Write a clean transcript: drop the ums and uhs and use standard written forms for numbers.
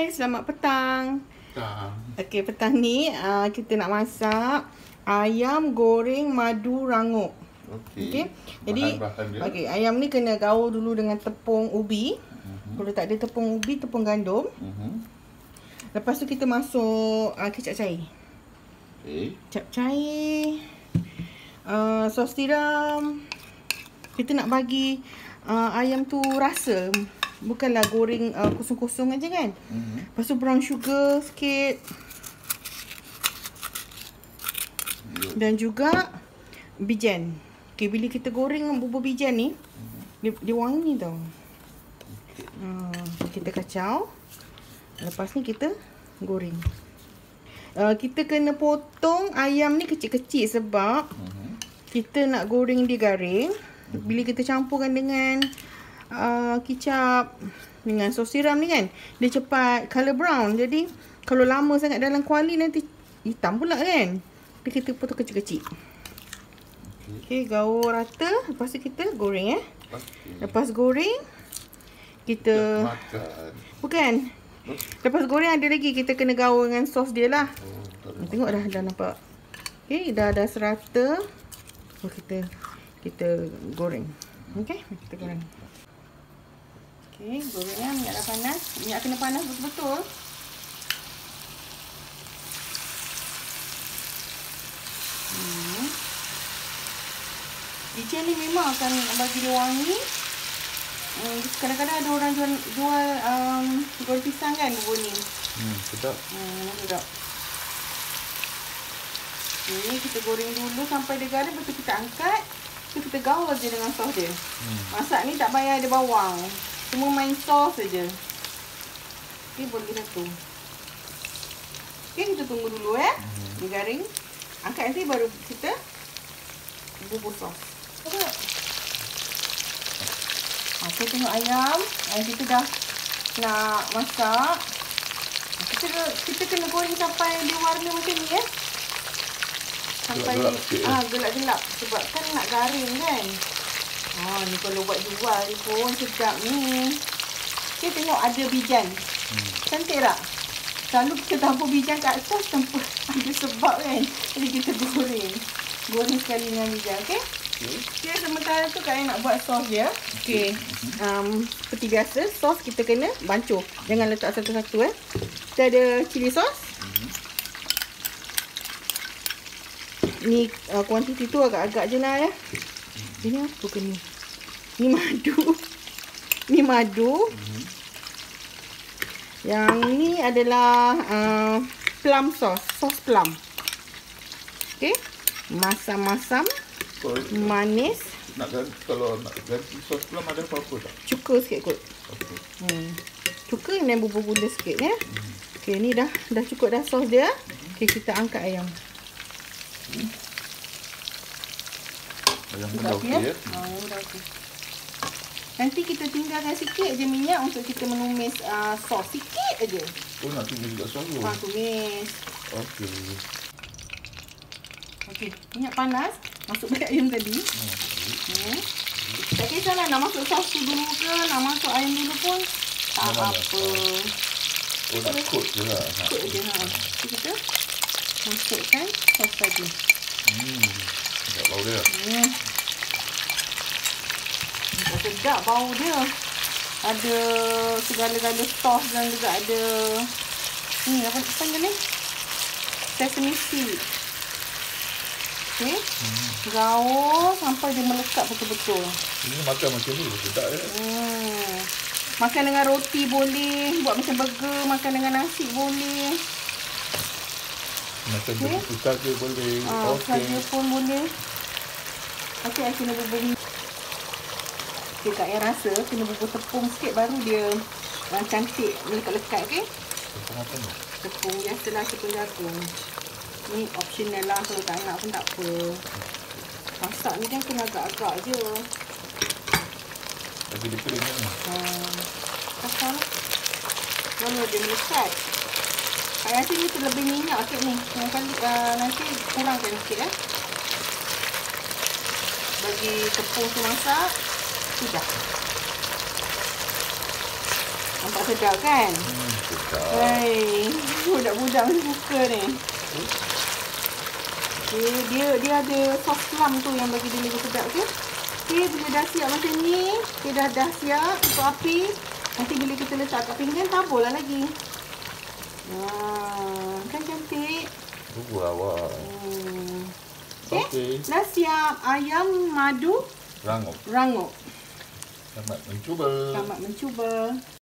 Hai, selamat petang. Okey, petang ni kita nak masak ayam goreng madu rangup. Okey. Jadi ayam ni kena gaul dulu dengan tepung ubi. Kalau tak ada tepung ubi, tepung gandum. Lepas tu kita masuk kecap cair. Kecap cair. Sos tiram. Kita nak bagi ayam tu rasa. Bukanlah goreng kosong-kosong aja kan. Lepas tu brown sugar sikit. Dan juga bijan. Okay, bila kita goreng bubur bijan ni, dia wangi tau. Kita kacau. Lepas ni kita goreng. Kita kena potong ayam ni kecil-kecil sebab kita nak goreng dia garing. Bila kita campurkan dengan kicap dengan sos tiram ni kan, dia cepat color brown. Jadi kalau lama sangat dalam kuali nanti hitam pula kan. Jadi kita potong kecil-kecil. Okey, gaul rata. Lepas tu kita goreng Lepas goreng kita bukan. Lepas goreng ada lagi kita kena gaul dengan sos dia lah. Tengok dah nampak. Okey, dah serata. Kita goreng. Okey, kita goreng. Okey, goreng minyak dah panas. Minyak kena panas betul-betul. Bijan ni memang akan bagi dia wangi. Kadang-kadang ada orang jual goreng pisang kan bubur ni. Sedap. Sedap. Okey, kita goreng dulu sampai dia garing, lepas tu kita angkat. Kita gaul je dengan sos dia. Masak ni tak payah ada bawang. Cuma main sos saja. Okey, boleh satu. Okey, kita tunggu dulu dia garing. Angkat nanti baru kita bubur sos. Okey, tengok ayam. Ayam kita dah nak masak. Kita kena goreng sampai dia warna macam ni sampai gelap-gelap sebab kan nak garing kan. Ni kalau buat jual ni pun sedap ni. Okay, tengok ada bijan. Cantik tak? Selalu kita tampur bijan kat sos tanpa ada sebab kan. Jadi kita goreng sekali dengan bijan. Okay? Okay, sementara tu Kak nak buat sos dia. Okay. Seperti biasa, sos kita kena bancuh. Jangan letak satu-satu Kita ada cili sos. Ni kuantiti tu agak-agak je lah Ini apa ke ni? Ni madu. Yang ni adalah plum sos plum. Okey. Masam-masam. Manis. Kalau nak ganti sos plum ada apa-apa tak? Cuka sikit kot. Cuka dan bubur gula sikit Okey, ni dah cukup dah sos dia. Okey, kita angkat ayam. Ayam dah okey dah okey. Nanti kita tinggalkan sikit je minyak untuk kita menumis sos. Sikit aja. Nak tumis juga sos tu? Tumis. Okey. Okey, minyak panas. Masuk balik ayam tadi. Tak kisahlah nak masuk sos tu dulu ke, nak masuk ayam dulu pun tak apa. Nak coat je lah. Coat je kita masukkan sos tadi. Sedap bau dia. Sedap bau dia. Ada segala-gala sos dan juga ada apa panggil ni? Sesame seed. Okey. Gaul sampai dia melekat betul-betul. Ini makan macam ni sedap Makan dengan roti boleh, buat macam burger, makan dengan nasi boleh. Macam bubur saja boleh. Saja pun boleh. Okey, saya kena bubur ni. Okey, Kak yang rasa kena bubur tepung sikit baru dia cantik melekat-lekat. Okey. Tepung apa ni? Tepung biasalah, tepung jagung. Ni optional lah, kalau tak nak pun tak apa. Masak ni kan kena agak-agak je. Bagi dia kering ni. Kasar. Mana dia melekat. Saya rasa ni terlebih minyak sikit ni. Yang kali nanti kurangkan sikit Bagi tepung tu masak. Sudah. Nampak sedap kan? Sedap. Hai, budak-budak mesti suka ni. Okay, dia ada sos plum tu yang bagi dia lagi sedap, okey. Okey, bila dah siap macam ni, okey dah siap untuk api. Nanti bila kita letak kat pinggan, taburlah lagi. Kan cantik. Tunggu awak. Okey, dah siap ayam madu Rangup. rangup. Selamat mencuba. Selamat mencuba.